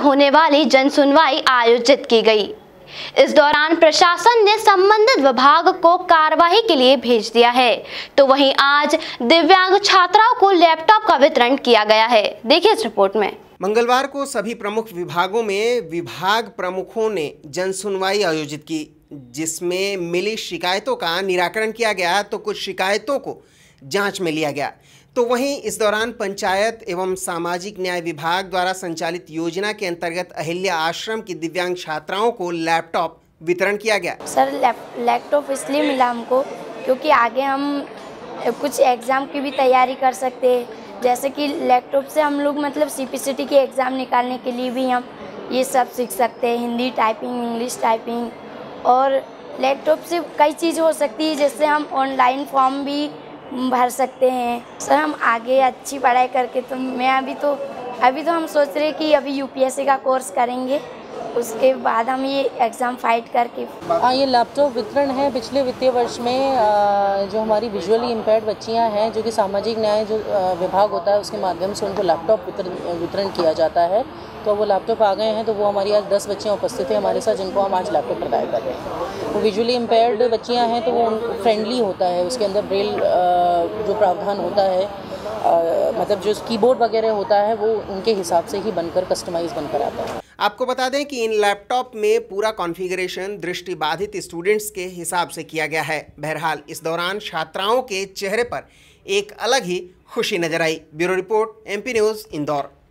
होने वाली जन सुनवाई आयोजित की गई। इस दौरान प्रशासन ने संबंधित विभाग को कार्यवाही के लिए भेज दिया है, तो वहीं आज दिव्यांग छात्राओं को लैपटॉप का वितरण किया गया है। देखिए इस रिपोर्ट में। मंगलवार को सभी प्रमुख विभागों में विभाग प्रमुखों ने जन सुनवाई आयोजित की, जिसमें मिली शिकायतों का निराकरण किया गया तो कुछ शिकायतों को जांच में लिया गया। तो वहीं इस दौरान पंचायत एवं सामाजिक न्याय विभाग द्वारा संचालित योजना के अंतर्गत अहिल्या आश्रम की दिव्यांग छात्राओं को लैपटॉप वितरण किया गया। सर लैपटॉप इसलिए मिला हमको क्योंकि आगे हम कुछ एग्ज़ाम की भी तैयारी कर सकते हैं, जैसे कि लैपटॉप से हम लोग मतलब CPCT के एग्ज़ाम निकालने के लिए भी हम ये सब सीख सकते हैं, हिंदी टाइपिंग, इंग्लिश टाइपिंग। और लैपटॉप से कई चीज़ हो सकती है, जैसे हम ऑनलाइन फॉर्म भी भर सकते हैं। सर हम आगे अच्छी पढ़ाई करके तो मैं अभी तो हम सोच रहे हैं कि अभी UPSC का कोर्स करेंगे, उसके बाद हम ये एग्ज़ाम फाइट करके। ये लैपटॉप वितरण है पिछले वित्तीय वर्ष में जो हमारी विजुअली इम्पेयर्ड बच्चियां हैं, जो कि सामाजिक न्याय जो विभाग होता है उसके माध्यम से उनको लैपटॉप वितरण किया जाता है। तो वो लैपटॉप आ गए हैं, तो वो हमारी आज 10 बच्चियां उपस्थित हैं हमारे साथ, जिनको हम आज लैपटॉप प्रदान कर रहे हैं। वो विजुअली इम्पेयर्ड बच्चियां हैं, तो वो फ्रेंडली होता है, उसके अंदर ब्रेल जो प्रावधान होता है, मतलब जो कीबोर्ड वगैरह होता है वो उनके हिसाब से ही बनकर कस्टमाइज बनकर आता है। आपको बता दें कि इन लैपटॉप में पूरा कॉन्फ़िगरेशन दृष्टिबाधित स्टूडेंट्स के हिसाब से किया गया है। बहरहाल इस दौरान छात्राओं के चेहरे पर एक अलग ही खुशी नजर आई। Bureau report, MP news, Indore.